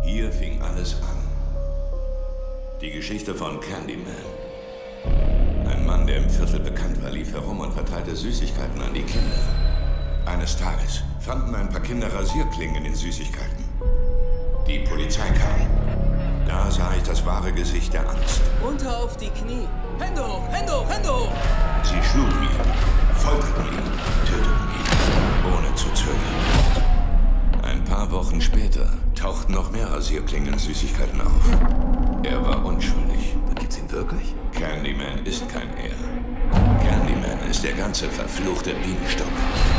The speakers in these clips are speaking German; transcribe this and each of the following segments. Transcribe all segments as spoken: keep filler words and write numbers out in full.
Hier fing alles an. Die Geschichte von Candyman. Ein Mann, der im Viertel bekannt war, lief herum und verteilte Süßigkeiten an die Kinder. Eines Tages fanden ein paar Kinder Rasierklingen in den Süßigkeiten. Die Polizei kam. Da sah ich das wahre Gesicht der Angst. Runter auf die Knie. Hände hoch, Hände hoch, Hände hoch! Sie schlugen ihn, folterten ihn, töteten ihn, ohne zu zögern. Ein paar Wochen später tauchten noch mehr Rasierklingen-Süßigkeiten auf. Er war unschuldig. Gibt's ihn wirklich? Candyman ist kein Er. Candyman ist der ganze verfluchte Bienenstock.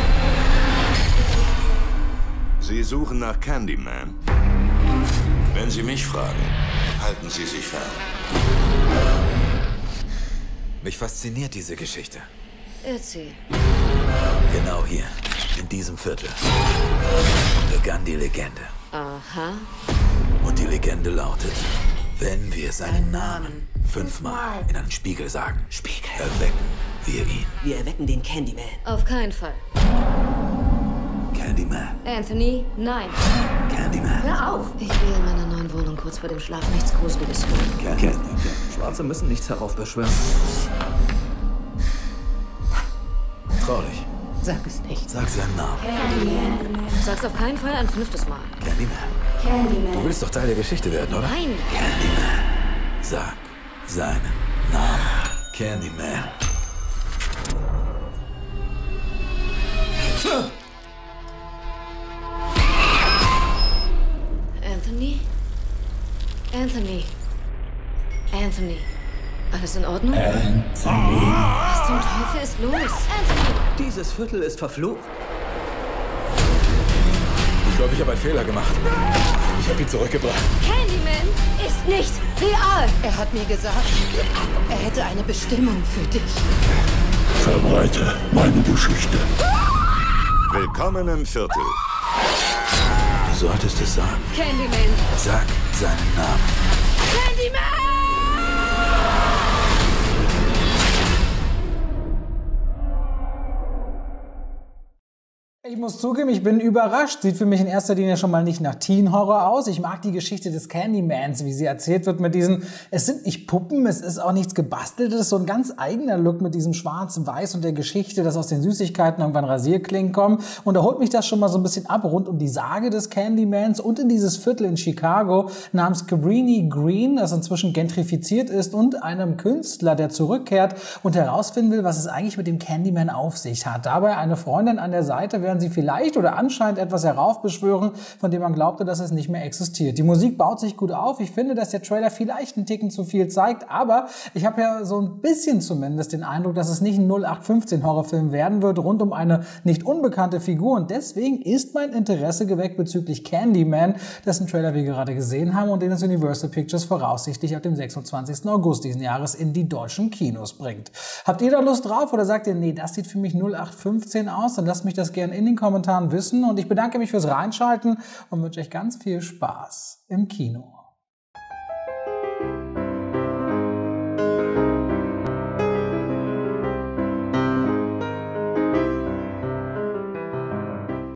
Sie suchen nach Candyman? Wenn Sie mich fragen, halten Sie sich fern. Mich fasziniert diese Geschichte. Erzähl. Genau hier, in diesem Viertel, begann die Legende. Aha. Und die Legende lautet, wenn wir seinen Namen fünfmal in einen Spiegel sagen, Spiegel, erwecken wir ihn. Wir erwecken den Candyman. Auf keinen Fall. Candyman. Anthony, nein. Candyman. Hör auf! Ich will in meiner neuen Wohnung kurz vor dem Schlafen nichts Gruseliges hören. Candyman. Schwarze müssen nichts heraufbeschwören. Trau dich. Sag es nicht. Sag seinen Namen. Candyman. Sag's auf keinen Fall ein fünftes Mal. Candyman. Candyman. Du willst doch Teil der Geschichte werden, oder? Nein! Candyman. Sag seinen Namen. Candyman. Anthony? Anthony? Anthony? Alles in Ordnung? Anthony. Was zum Teufel ist los? Anthony! Dieses Viertel ist verflucht. Ich glaube, ich habe einen Fehler gemacht. Ich habe ihn zurückgebracht. Candyman ist nicht real! Er hat mir gesagt, er hätte eine Bestimmung für dich. Verbreite meine Geschichte. Willkommen im Viertel. Du solltest es sagen. Candyman! Sag seinen Namen. Candyman! Ich muss zugeben, ich bin überrascht. Sieht für mich in erster Linie schon mal nicht nach Teen-Horror aus. Ich mag die Geschichte des Candymans, wie sie erzählt wird mit diesen, es sind nicht Puppen, es ist auch nichts Gebasteltes, so ein ganz eigener Look mit diesem Schwarz-Weiß und der Geschichte, dass aus den Süßigkeiten irgendwann Rasierklingen kommen. Und da holt mich das schon mal so ein bisschen ab, rund um die Sage des Candymans und in dieses Viertel in Chicago namens Cabrini Green, das inzwischen gentrifiziert ist, und einem Künstler, der zurückkehrt und herausfinden will, was es eigentlich mit dem Candyman auf sich hat. Dabei eine Freundin an der Seite, während sie vielleicht oder anscheinend etwas heraufbeschwören, von dem man glaubte, dass es nicht mehr existiert. Die Musik baut sich gut auf. Ich finde, dass der Trailer vielleicht einen Ticken zu viel zeigt, aber ich habe ja so ein bisschen zumindest den Eindruck, dass es nicht ein null acht fünfzehn Horrorfilm werden wird, rund um eine nicht unbekannte Figur, und deswegen ist mein Interesse geweckt bezüglich Candyman, dessen Trailer wir gerade gesehen haben und den es Universal Pictures voraussichtlich ab dem sechsundzwanzigsten August diesen Jahres in die deutschen Kinos bringt. Habt ihr da Lust drauf oder sagt ihr, nee, das sieht für mich null acht fünfzehn aus? Dann lasst mich das gerne in den Kommentaren wissen, und ich bedanke mich fürs Reinschalten und wünsche euch ganz viel Spaß im Kino.